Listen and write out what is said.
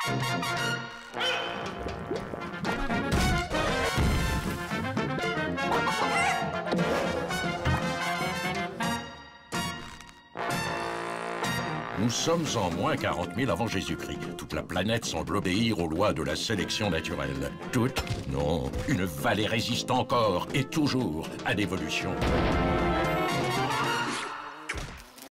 Nous sommes en moins 40 000 avant Jésus-Christ. Toute la planète semble obéir aux lois de la sélection naturelle. Toute? Non. Une vallée résiste encore et toujours à l'évolution.